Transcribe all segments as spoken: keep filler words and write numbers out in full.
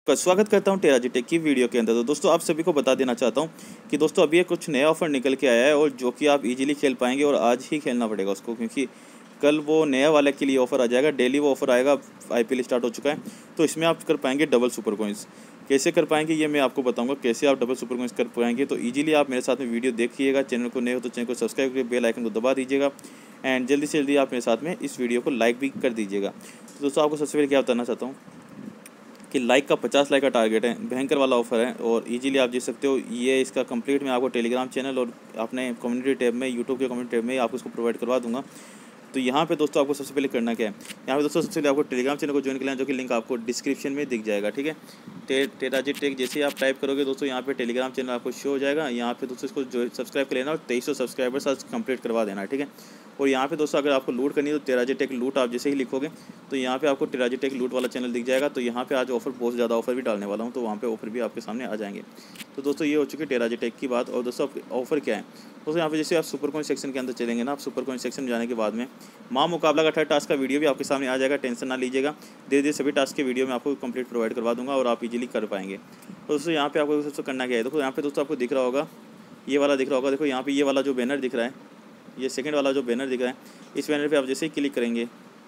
का स्वागत करता हूं टेराजी टेक की वीडियो के अंदर। तो दोस्तों आप सभी को बता देना चाहता हूं कि दोस्तों अभी कुछ नया ऑफ़र निकल के आया है और जो कि आप इजीली खेल पाएंगे और आज ही खेलना पड़ेगा उसको, क्योंकि कल वो नया वाले के लिए ऑफ़र आ जाएगा। डेली वो ऑफ़र आएगा। आईपीएल स्टार्ट हो चुका है तो इसमें आप कर पाएंगे डबल सुपर कॉइंस। कैसे कर पाएंगे ये मैं आपको बताऊंगा, कैसे आप डबल सुपर कॉइंस कर पाएंगे। तो ईजिली आप मेरे साथ में वीडियो देखिएगा। चैनल को नए हो तो चैनल को सब्सक्राइब करके बेल आइकन को दबा दीजिएगा एंड जल्दी से जल्दी आप मेरे साथ में इस वीडियो को लाइक भी कर दीजिएगा। तो दोस्तों आपको सबसे पहले क्या बताना चाहता हूँ कि लाइक का पचास लाइक का टारगेट है। भयंकर वाला ऑफर है और इजीली आप जीत सकते हो। ये इसका कंप्लीट मैं आपको टेलीग्राम चैनल और अपने कम्युनिटी टैब में, यूट्यूब के कम्युनिटी टैब में आपको इसको प्रोवाइड करवा दूंगा। तो यहाँ पे दोस्तों आपको सबसे पहले करना क्या है, यहाँ पे दोस्तों सबसे पहले आपको टेलीग्राम चैनल को ज्वाइन करना है, जो कि लिंक आपको डिस्क्रिप्शन में दिख जाएगा। ठीक है, टे टेराजी टेक जैसे ही आप टाइप करोगे दोस्तों यहाँ पे टेलीग्राम चैनल आपको शो हो जाएगा। यहाँ पे दोस्तों इसको जो सब्सक्राइब कर लेना और तेईस सौ सब्सक्राइबर्स आज कंप्लीट करवा देना है। ठीक है, और यहाँ पे दोस्तों अगर आपको लूट करनी है तो टेराजी टेक लूट आप जैसे ही लिखोगे तो यहाँ पे आपको टेराजी टेक लूट वाला चैनल दिख जाएगा। तो यहाँ पे आज ऑफर बहुत ज़्यादा ऑफर भी डालने वाला हूँ, तो वहाँ पे ऑफर भी आपके सामने आ जाएंगे। तो दोस्तों ये हो चुकी है टेराजी टेक की बात। और दोस्तों ऑफर क्या है दोस्तों, यहाँ पे जैसे आप सुपर कॉइन सेक्शन के अंदर चलेंगे ना, आप सुपर कॉइन सेक्शन में जाने के बाद में माँ मुकाबला का थर्ड टास्क का वीडियो भी आपके सामने आ जाएगा। टेंशन ना लीजिएगा, धीरे धीरे सभी टास्क के वीडियो में आपको कंप्लीट प्रोवाइड करवा दूंगा और आप इजीली कर पाएंगे। तो दोस्तों यहाँ पे आपको सबसे करना क्या है, देखो यहाँ पे दोस्तों आपको दिख रहा होगा, ये वाला दिख रहा होगा। देखो यहाँ पे ये वाला जो बैनर दिख रहा है, ये सेकंड वाला जो बैनर दिख रहा है, इस बैनर पे आप जैसे ही क्लिक करेंगे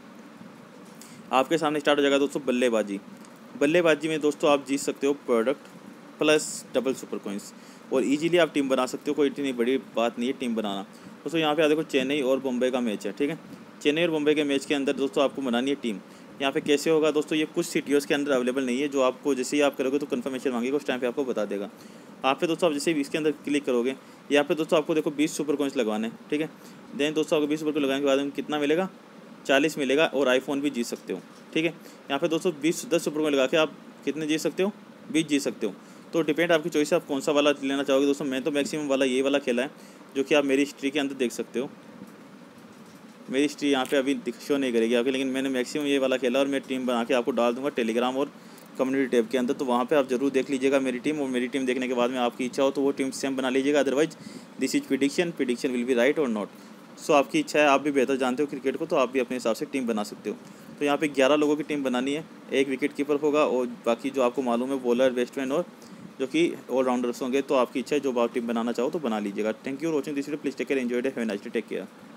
आपके सामने स्टार्ट हो जाएगा दोस्तों बल्लेबाजी। बल्लेबाजी में दोस्तों आप जीत सकते हो product plus double super coins और इजीली आप टीम बना सकते हो। कोई इतनी बड़ी बात नहीं है टीम बनाना। दोस्तों यहाँ पे देखो चेन्नई और मुंबई का मैच है। ठीक है, चेन्नई और मुंबई के मैच के अंदर दोस्तों आपको बनानी है टीम। यहाँ पे कैसे होगा दोस्तों, ये कुछ सिटियोज़ के अंदर अवेलेबल नहीं है, जो आपको जैसे ही आप करोगे तो कन्फर्मेशन मांगेगा, उस टाइम पे आपको बता देगा। आप पे दोस्तों आप जैसे ही इसके अंदर क्लिक करोगे, यहाँ पे दोस्तों आपको देखो बीस सुपर कॉइंस लगवाने हैं। ठीक है, देन दोस्तों आपको बीस सुपर कॉइन लगाने के बाद में कितना मिलेगा, चालीस मिलेगा और आईफोन भी जीत सकते हो। ठीक है, यहाँ पे दोस्तों बीस दस सुपर कॉइन लगा के आप कितने जीत सकते हो, बीस जीत सकते हो। तो डिपेंड आपकी चॉइस है, आप कौन सा वाला लेना चाहोगे। दोस्तों मैं तो मैक्सिमम वाला ये वाला खेला है, जो कि आप मेरी हिस्ट्री के अंदर देख सकते हो। मेरी हिस्ट्री यहाँ पे अभी शो नहीं करेगी आपके, लेकिन मैंने मैक्सिमम ये वाला खेला और मैं टीम बना के आपको डाल दूंगा टेलीग्राम और कम्युनिटी टैब के अंदर। तो वहाँ पे आप जरूर देख लीजिएगा मेरी टीम, और मेरी टीम देखने के बाद में आपकी इच्छा हो तो वो टीम सेम बना लीजिएगा। Otherwise this is prediction, prediction will be right और नॉट। सो आपकी इच्छा है, आप भी बेहतर जानते हो क्रिकेट को, तो आप भी अपने हिसाब से टीम बना सकते हो। तो यहाँ पे ग्यारह लोगों की टीम बनानी है, एक विकेट कीपर होगा और बाकी जो आपको मालूम है बॉलर, बैट्समैन और जो कि ऑलराउंडर्स होंगे। तो आपकी इच्छा है जो आप टीम बनाना चाहो तो बना लीजिएगा। Thank you for watching this video, please take care, enjoy, have a nice day, take care.